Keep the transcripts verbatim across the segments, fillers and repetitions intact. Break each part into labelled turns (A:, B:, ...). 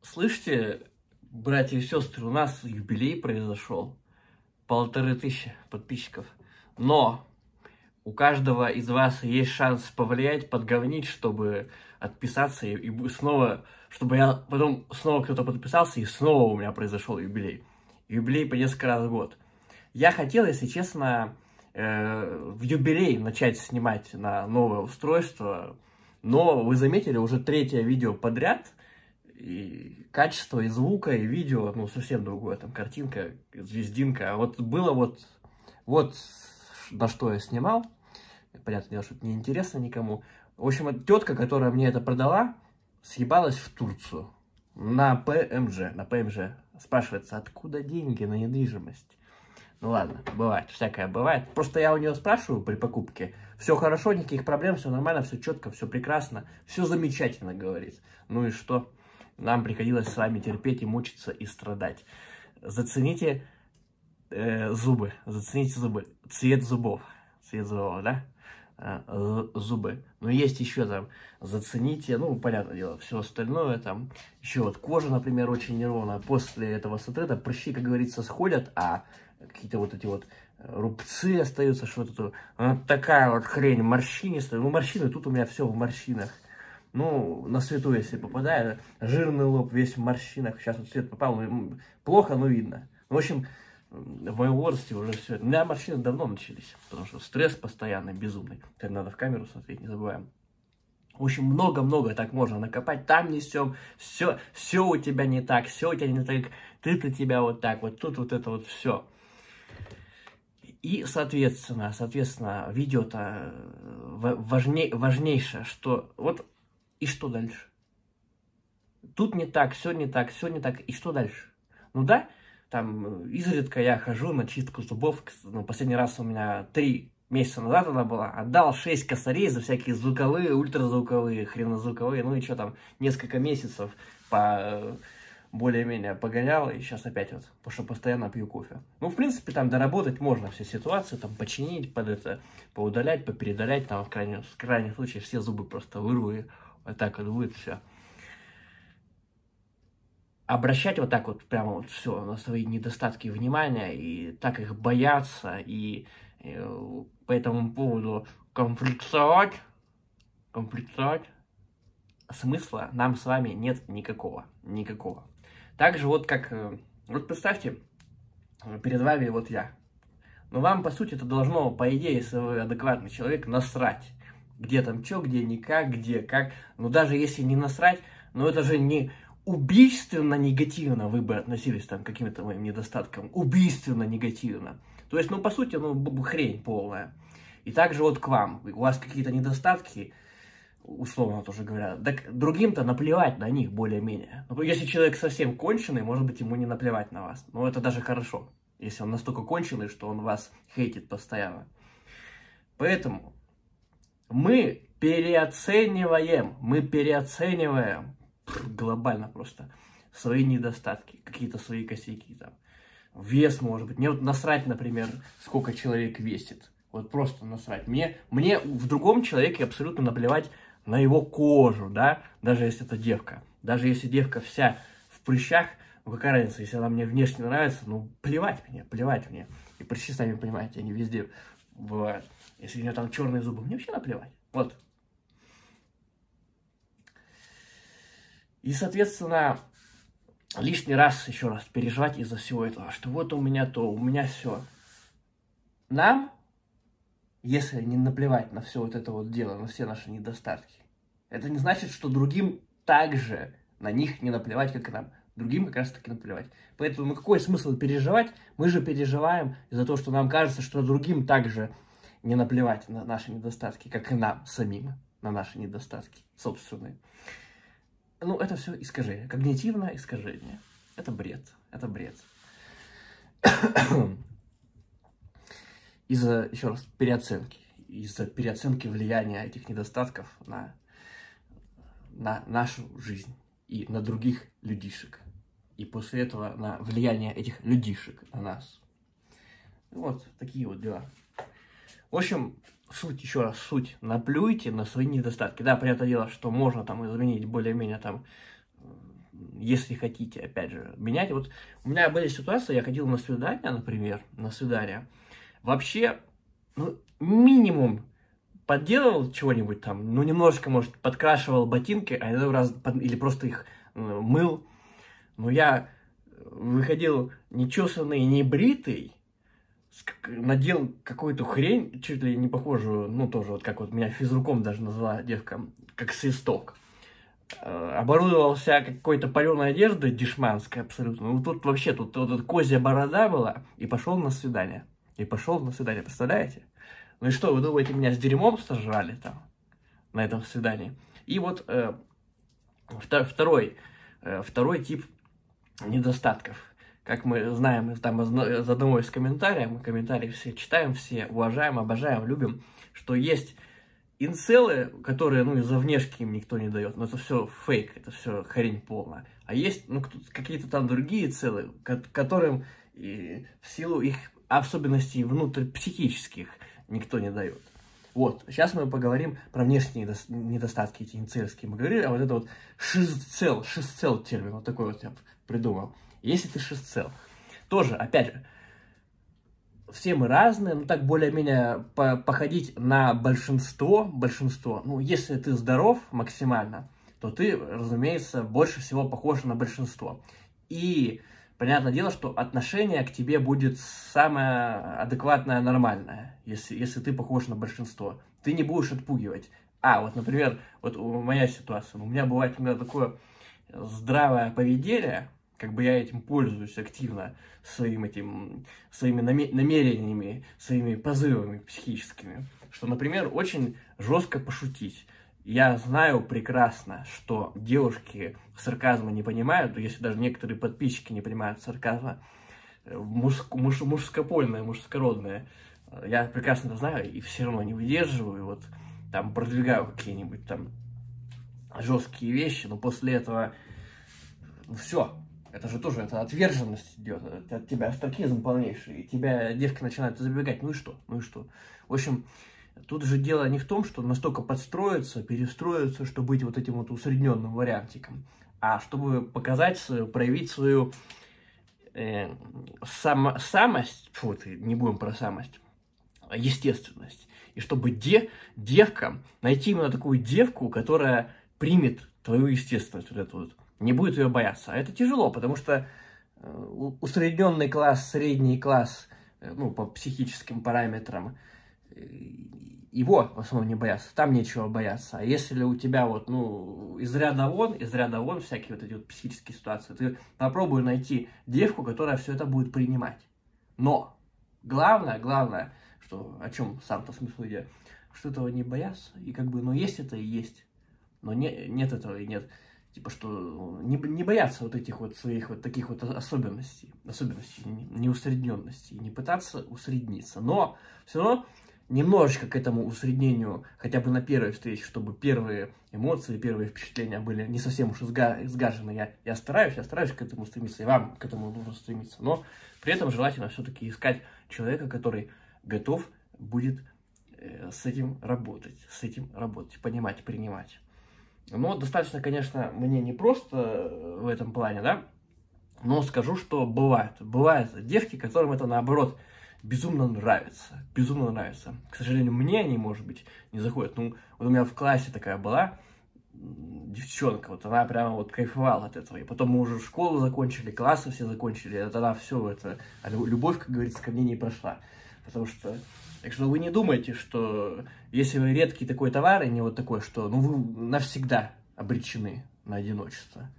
A: Слышите, братья и сестры, у нас юбилей произошел. Полторы тысячи подписчиков. Но у каждого из вас есть шанс повлиять, подговнить, чтобы отписаться и, и снова, чтобы я потом снова кто-то подписался, и снова у меня произошел юбилей. Юбилей по несколько раз в год. Я хотел, если честно, э, в юбилей начать снимать на новое устройство, но вы заметили, уже третье видео подряд, и качество и звука, и видео, ну, совсем другое, там, картинка, звездинка. А вот было вот, вот на что я снимал. Понятное дело, что это неинтересно никому. В общем, тетка, которая мне это продала, съебалась в Турцию на ПМЖ, на ПМЖ. Спрашивается, откуда деньги на недвижимость? Ну ладно, бывает, всякое бывает. Просто я у нее спрашиваю при покупке. Все хорошо, никаких проблем, все нормально, все четко, все прекрасно, все замечательно, говорит. Ну и что? Нам приходилось с вами терпеть и мучиться и страдать. Зацените э, зубы, зацените зубы, цвет зубов, цвет зубов, да? Э, зубы. Но есть еще там, зацените, ну, понятное дело, все остальное там. Еще вот кожа, например, очень неровная. После этого сотрета прыщи, как говорится, сходят, а какие-то вот эти вот рубцы остаются, что-то. Вот такая вот хрень, морщинистая. Ну, морщины, тут у меня все в морщинах. Ну, на свету, если попадает, жирный лоб, весь в морщинах. Сейчас вот свет попал, плохо, но видно. В общем, в моем возрасте уже все. У меня морщины давно начались, потому что стресс постоянный, безумный. Теперь надо в камеру смотреть, не забываем. В общем, много-много так можно накопать. Там несем, все, все у тебя не так, все у тебя не так, ты-то тебя вот так, вот тут вот это вот все. И, соответственно, соответственно, видео-то важней, важнейшее, что вот и что дальше? Тут не так, все не так, все не так, и что дальше? Ну да, там изредка я хожу на чистку зубов, ну, последний раз у меня три месяца назад она была, отдал шесть косарей за всякие звуковые, ультразвуковые, хренозвуковые, ну и что там, несколько месяцев по... более-менее погонял, и сейчас опять вот, потому что постоянно пью кофе. Ну, в принципе, там доработать можно все ситуации, там, починить, под это, поудалять, попередалять, там, в крайнем, в крайнем случае, все зубы просто вырву, и вот так вот будет все. Обращать вот так вот, прямо вот все, на свои недостатки внимания, и так их бояться, и, и по этому поводу конфликтовать, конфликтовать, смысла нам с вами нет никакого, никакого. Так же вот как, вот представьте, перед вами вот я. Но вам, по сути, это должно, по идее, если вы адекватный человек, насрать. Где там что, где никак, где как. Но даже если не насрать, но это же не убийственно негативно вы бы относились там к каким-то моим недостаткам. Убийственно негативно. То есть, ну, по сути, ну, хрень полная. И также вот к вам. У вас какие-то недостатки, условно тоже говоря, так другим-то наплевать на них более-менее. Если человек совсем конченый, может быть, ему не наплевать на вас. Но это даже хорошо, если он настолько конченый, что он вас хейтит постоянно. Поэтому мы переоцениваем, мы переоцениваем глобально просто свои недостатки, какие-то свои косяки там. Вес, может быть. Мне вот насрать, например, сколько человек весит. Вот просто насрать. Мне, мне в другом человеке абсолютно наплевать на его кожу, да, даже если это девка. Даже если девка вся в прыщах, ну какая разница, если она мне внешне нравится, ну плевать мне, плевать мне. И прыщи, сами понимаете, они везде бывают. Если у нее там черные зубы, мне вообще наплевать. Вот. И, соответственно, лишний раз, еще раз, переживать из-за всего этого, что вот у меня то, у меня все. Нам, если не наплевать на все вот это вот дело, на все наши недостатки, это не значит, что другим также на них не наплевать, как и нам. Другим как раз таки наплевать. Поэтому ну, какой смысл переживать? Мы же переживаем из-за того, что нам кажется, что другим также не наплевать на наши недостатки, как и нам самим на наши недостатки собственные. Ну, это все искажение. Когнитивное искажение. Это бред. Это бред. Из-за, еще раз, переоценки. Из-за переоценки влияния этих недостатков на, на нашу жизнь и на других людишек. И после этого на влияние этих людишек на нас. Вот такие вот дела. В общем, суть, еще раз, суть. Наплюйте на свои недостатки. Да, понятное дело, что можно там изменить более-менее там если хотите, опять же, менять. Вот у меня были ситуации, я ходил на свидание, например, на свидание, вообще, ну, минимум подделывал чего-нибудь там, ну, немножко, может, подкрашивал ботинки, а иной раз, или просто их э, мыл. Но я выходил нечесанный, не бритый, надел какую-то хрень, чуть ли не похожую, ну, тоже, вот как вот меня физруком даже назвала девка, как свисток. Оборудовался какой-то паленой одеждой дешманской абсолютно. Ну, тут вообще, тут вот эта козья борода была, и пошел на свидание. И пошел на свидание, представляете? Ну и что, вы думаете, меня с дерьмом сожрали там, на этом свидании? И вот э, второй, э, второй тип недостатков. Как мы знаем там из одного из комментариев, мы комментарии все читаем, все уважаем, обожаем, любим, что есть инцелы, которые, ну, из-за внешки им никто не дает, но это все фейк, это все хрень полная. А есть, ну, какие-то там другие целы, которым и в силу их особенностей внутрипсихических никто не дает. Вот, сейчас мы поговорим про внешние недостатки, эти инцельские. Мы говорили, а вот это вот шизцел, шизцел термин, вот такой вот я придумал. Если ты шизцел, тоже, опять же, все мы разные, ну так более-менее по походить на большинство, большинство, ну если ты здоров максимально, то ты, разумеется, больше всего похож на большинство. И понятное дело, что отношение к тебе будет самое адекватное, нормальное, если, если ты похож на большинство. Ты не будешь отпугивать. А, вот, например, вот моя ситуация, у меня бывает иногда такое здравое поведение, как бы я этим пользуюсь активно, своим этим, своими намерениями, своими позывами психическими, что, например, очень жестко пошутить. Я знаю прекрасно, что девушки сарказма не понимают, если даже некоторые подписчики не понимают сарказма, мужско, муж, мужскопольное, мужскородное, я прекрасно это знаю и все равно не выдерживаю, вот там продвигаю какие-нибудь там жесткие вещи, но после этого ну, все. Это же тоже, это отверженность идет, это от тебя астракизм полнейший, и тебя девки начинают забегать, ну и что, ну и что. В общем, тут же дело не в том, что настолько подстроиться, перестроиться, чтобы быть вот этим вот усредненным вариантиком, а чтобы показать свою, проявить свою э, само, самость, фу, не будем про самость, а естественность. И чтобы де, девка, найти именно такую девку, которая примет твою естественность, вот эту вот, не будет ее бояться. А это тяжело, потому что усредненный класс, средний класс, ну, по психическим параметрам, его в основном не боятся, там нечего бояться. А если у тебя вот, ну, из ряда вон, из ряда вон всякие вот эти вот психические ситуации, ты попробуй найти девку, которая все это будет принимать. Но главное, главное, что, о чем сам-то смысл идеи, что этого не бояться, и как бы, ну, есть это и есть, но не, нет этого и нет. Типа, что не, не бояться вот этих вот своих вот таких вот особенностей, особенностей, неусредненности, не пытаться усредниться. Но все равно немножечко к этому усреднению, хотя бы на первой встрече, чтобы первые эмоции, первые впечатления были не совсем уж изгажены. Я, я стараюсь, я стараюсь к этому стремиться, и вам к этому нужно стремиться. Но при этом желательно все-таки искать человека, который готов будет э, с этим работать, с этим работать, понимать, принимать. Но достаточно, конечно, мне не просто в этом плане, да, но скажу, что бывают. Бывают девки, которым это, наоборот, безумно нравится, безумно нравится. К сожалению, мне они, может быть, не заходят. Ну, вот у меня в классе такая была девчонка, вот она прямо вот кайфовала от этого. И потом мы уже школу закончили, классы все закончили, и тогда все это, любовь, как говорится, ко мне не прошла. Потому что... Так что вы не думайте, что если вы редкий такой товар, и не вот такой, что ну, вы навсегда обречены на одиночество.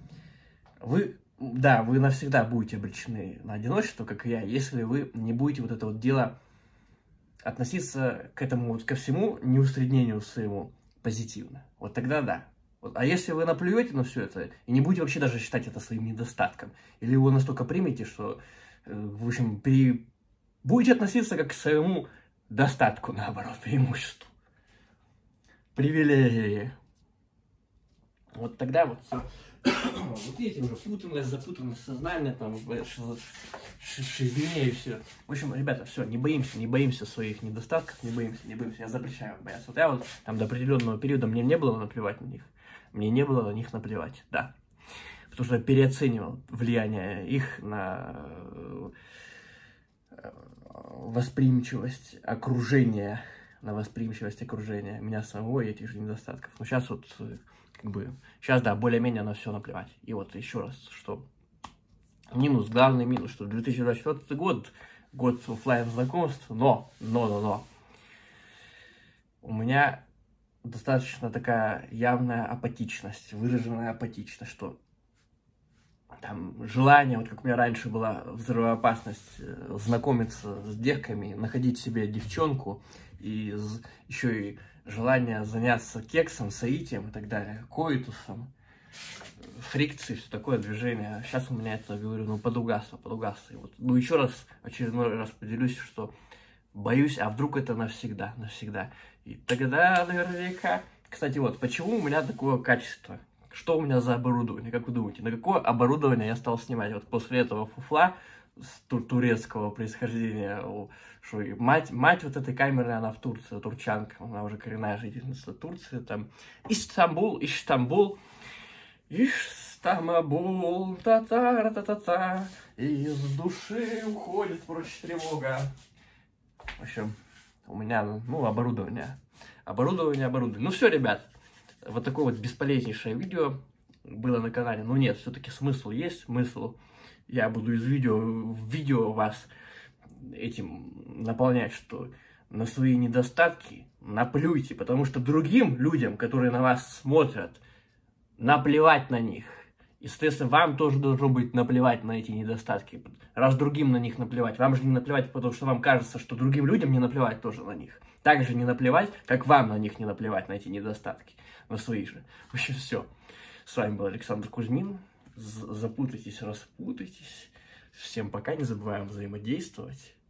A: Вы, да, вы навсегда будете обречены на одиночество, как и я, если вы не будете вот это вот дело относиться к этому, вот, ко всему неусреднению своему позитивно. Вот тогда да. Вот. А если вы наплюете на все это и не будете вообще даже считать это своим недостатком, или его настолько примете, что, в общем, при... будете относиться как к своему достатку, наоборот, преимуществу. Привилегии. Вот тогда вот все. Вот видите, уже путанность, запутанность сознания, там, шизне и все. В общем, ребята, все, не боимся, не боимся своих недостатков, не боимся, не боимся. Я запрещаю бояться. Вот я вот там до определенного периода, мне не было наплевать на них. Мне не было на них наплевать, да. потому что переоценивал влияние их на восприимчивость окружения, на восприимчивость окружения меня самого и этих же недостатков. Но сейчас вот, как бы, сейчас, да, более-менее на все наплевать. И вот еще раз, что минус, главный минус, что две тысячи двадцать четвёртый год, год оффлайн знакомств, но, но, но, но, у меня достаточно такая явная апатичность, выраженная апатичность, что там желание, вот как у меня раньше была взрывоопасность, знакомиться с девками, находить себе девчонку, и еще и желание заняться кексом, соитием и так далее, коитусом, фрикцией, все такое движение. Сейчас у меня это, говорю, ну, подугасло, подугасло. И вот, ну, еще раз, очередной раз поделюсь, что боюсь, а вдруг это навсегда, навсегда. И тогда наверняка... Кстати, вот, почему у меня такое качество? Что у меня за оборудование, как вы думаете? На какое оборудование я стал снимать? Вот после этого фуфла тур турецкого происхождения, что мать, мать вот этой камеры, она в Турции, турчанка, она уже коренная жительница Турции, там, Истамбул, Истамбул, Истамбул, та-та-та-та-та, из души уходит прочь тревога. В общем, у меня, ну, оборудование, оборудование, оборудование. Ну все, ребят, вот такое вот бесполезнейшее видео было на канале. Но нет, все-таки смысл есть, смысл. Я буду из видео в видео вас этим наполнять, что на свои недостатки наплюйте, потому что другим людям, которые на вас смотрят, наплевать на них. И, соответственно, вам тоже должно быть наплевать на эти недостатки. Раз другим на них наплевать, вам же не наплевать, потому что вам кажется, что другим людям не наплевать тоже на них. Так же не наплевать, как вам на них не наплевать, на эти недостатки, на свои же. В общем, все. С вами был Александр Кузьмин. Запутайтесь, распутайтесь. Всем пока, не забываем взаимодействовать.